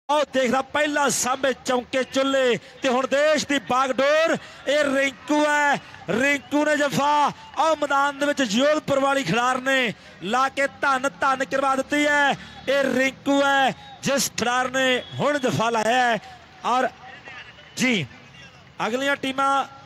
और देखदा पहला सामने चौंके चुल्ले ते हुण देश की बागडोर ये रिंकू है। रिंकू ने जफा और मैदान दे विच जोधपुर वाली खिलाड़ ने ला के धन धन करवा दी है। ये रिंकू है जिस खिलाड़ ने हुण जफा लाया है। और जी अगलियां टीमां